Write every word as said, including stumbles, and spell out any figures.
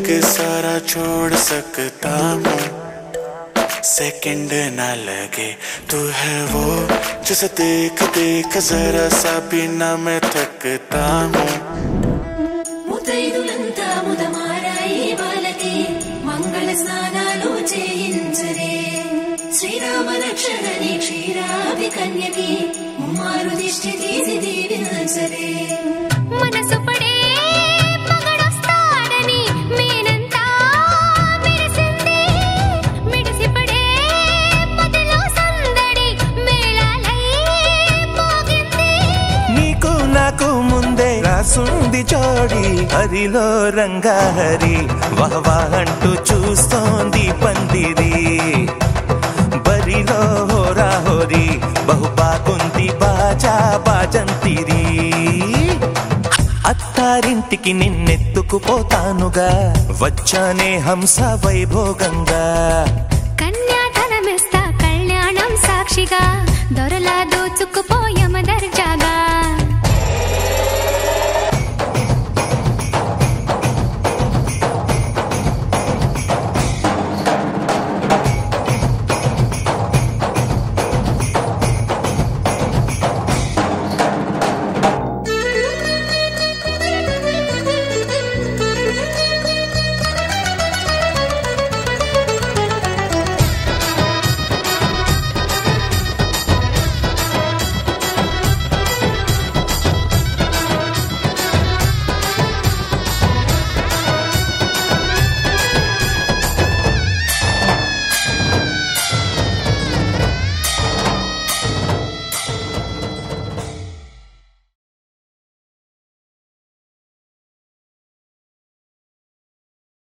के सारा छोड़ सकता हूँ, सेकंड ना लगे तू है वो जिसे देख देख जरा सा भी ना मैं थकता हूँ। ముతైదులంతా ముదమారాయి బాలకి మంగళ స్నానాలు చేయించరే, శ్రీరామ రక్షణని క్షీరాభి కన్యకి ముమ్మారు దిష్టి తీసి దీవించరే. మనసు పడే మగడొస్తాడని మేనంతా మెరిసింది, మిడిసి పడే పదిలో సందడి మేళాలై మోగింది. నీకు నాకు ముందే రాసుంది జోడి, హరిలో రంగా హరి వహవా అంటూ చూస్తోంది పందిరి. బరిలో హోరా హోరి బహు బాగుంది బాజా బాజంతిరి. అత్తారింటికి నిన్నెత్తుకుపోతానుగా, వచ్చానే హంస వైభోగంగా.